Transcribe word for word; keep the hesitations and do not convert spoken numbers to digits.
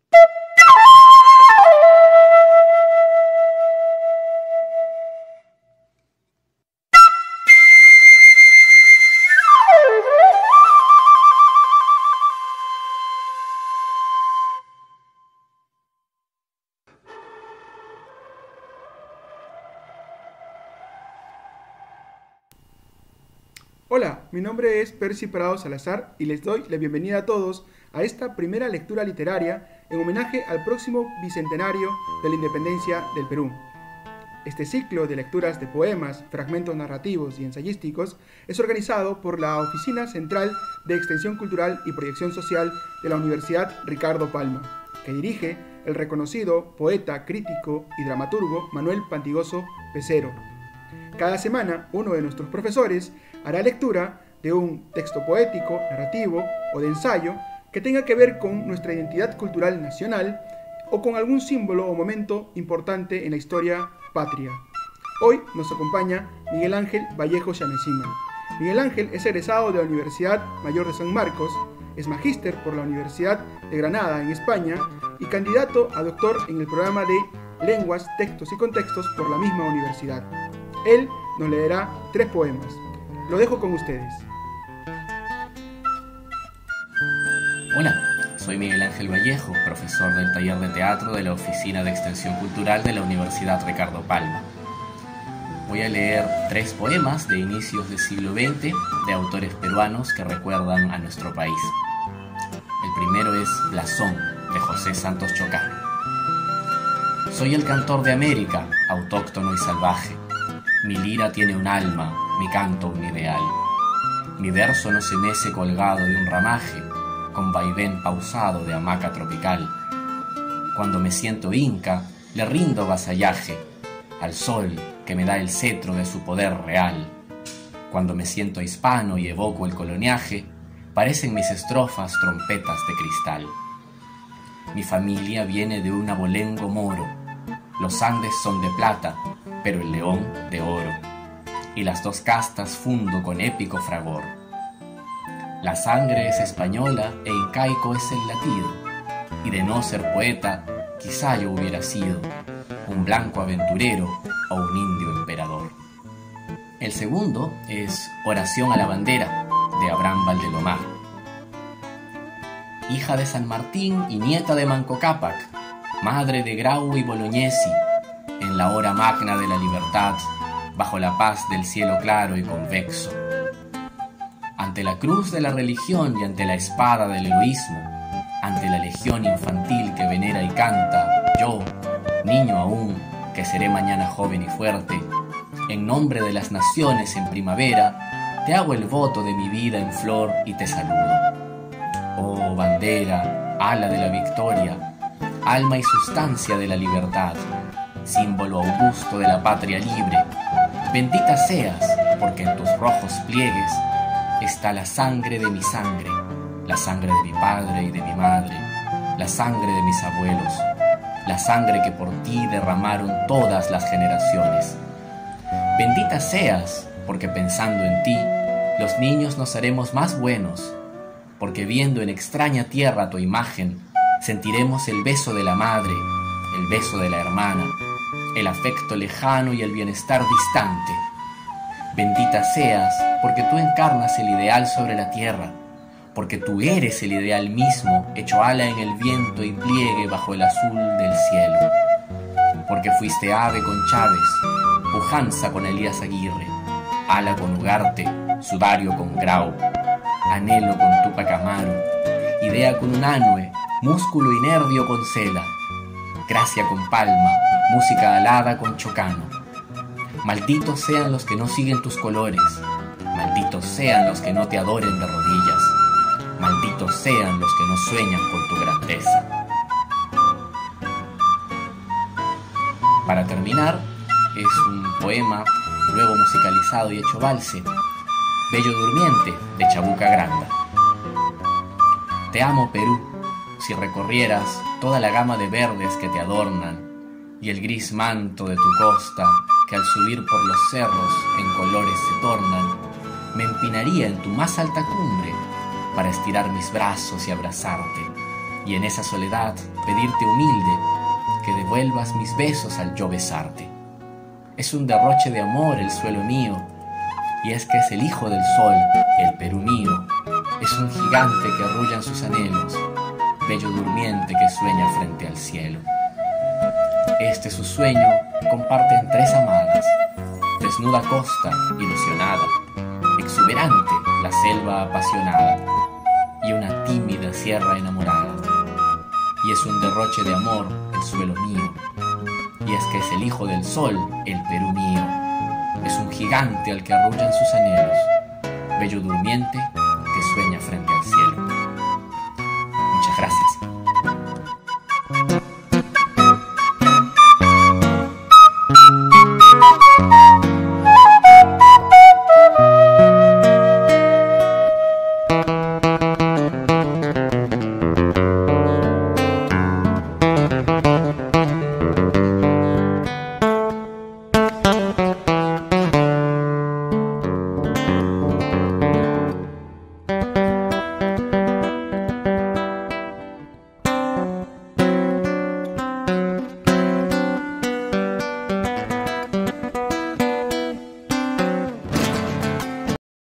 Hola, mi nombre es Percy Prado Salazar y les doy la bienvenida a todos a esta primera lectura literaria en homenaje al próximo bicentenario de la independencia del Perú. Este ciclo de lecturas de poemas, fragmentos narrativos y ensayísticos es organizado por la Oficina Central de Extensión Cultural y Proyección Social de la Universidad Ricardo Palma, que dirige el reconocido poeta, crítico y dramaturgo Manuel Pantigoso Pecero. Cada semana, uno de nuestros profesores hará lectura de un texto poético, narrativo o de ensayo que tenga que ver con nuestra identidad cultural nacional o con algún símbolo o momento importante en la historia patria. Hoy nos acompaña Miguel Ángel Vallejo Chamecima. Miguel Ángel es egresado de la Universidad Mayor de San Marcos, es magíster por la Universidad de Granada en España y candidato a doctor en el programa de Lenguas, Textos y Contextos por la misma universidad. Él nos leerá tres poemas. Lo dejo con ustedes. Hola, soy Miguel Ángel Vallejo, profesor del taller de teatro de la Oficina de Extensión Cultural de la Universidad Ricardo Palma. Voy a leer tres poemas de inicios del siglo veinte de autores peruanos que recuerdan a nuestro país. El primero es Blasón, de José Santos Chocá. Soy el cantor de América, autóctono y salvaje. Mi lira tiene un alma, mi canto un ideal. Mi verso no se mece colgado de un ramaje, con vaivén pausado de hamaca tropical. Cuando me siento inca, le rindo vasallaje al sol que me da el cetro de su poder real. Cuando me siento hispano y evoco el coloniaje, parecen mis estrofas trompetas de cristal. Mi familia viene de un abolengo moro, los Andes son de plata, pero el león de oro, y las dos castas fundo con épico fragor. La sangre es española e incaico es el latido, y de no ser poeta, quizá yo hubiera sido un blanco aventurero o un indio emperador. El segundo es Oración a la bandera, de Abraham Valdelomar. Hija de San Martín y nieta de Manco Cápac, madre de Grau y Bolognesi, en la hora magna de la libertad, bajo la paz del cielo claro y convexo. Ante la cruz de la religión y ante la espada del heroísmo, ante la legión infantil que venera y canta, yo, niño aún, que seré mañana joven y fuerte, en nombre de las naciones en primavera, te hago el voto de mi vida en flor y te saludo. Oh bandera, ala de la victoria, alma y sustancia de la libertad, símbolo augusto de la patria libre, bendita seas, porque en tus rojos pliegues está la sangre de mi sangre, la sangre de mi padre y de mi madre, la sangre de mis abuelos, la sangre que por ti derramaron todas las generaciones. Bendita seas, porque pensando en ti, los niños nos haremos más buenos, porque viendo en extraña tierra tu imagen, sentiremos el beso de la madre, el beso de la hermana, el afecto lejano y el bienestar distante. Bendita seas, porque tú encarnas el ideal sobre la tierra, porque tú eres el ideal mismo, hecho ala en el viento y pliegue bajo el azul del cielo. Porque fuiste ave con Chávez, pujanza con Elías Aguirre, ala con Ugarte, sudario con Grau, anhelo con Tupac Amaru, idea con Unanue, músculo y nervio con Cela, gracia con Palma, música alada con Chocano. Malditos sean los que no siguen tus colores, malditos sean los que no te adoren de rodillas, malditos sean los que no sueñan con tu grandeza. Para terminar, es un poema luego musicalizado y hecho valse, Bello Durmiente, de Chabuca Granda. Te amo, Perú, si recorrieras toda la gama de verdes que te adornan y el gris manto de tu costa que al subir por los cerros en colores se tornan, me empinaría en tu más alta cumbre para estirar mis brazos y abrazarte y en esa soledad pedirte humilde que devuelvas mis besos al yo besarte. Es un derroche de amor el suelo mío, y es que es el hijo del sol, el Perú mío. Es un gigante que arrulla en sus anhelos, bello durmiente que sueña frente al cielo. Este su sueño comparten tres amadas, desnuda costa ilusionada, exuberante la selva apasionada, y una tímida sierra enamorada. Y es un derroche de amor el suelo mío, y es que es el hijo del sol, el Perú mío. Es un gigante al que arrullan sus anhelos, bello durmiente que sueña frente a